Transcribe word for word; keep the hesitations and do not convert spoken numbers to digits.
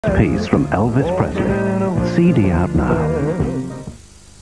Piece from Elvis Presley. C D out now.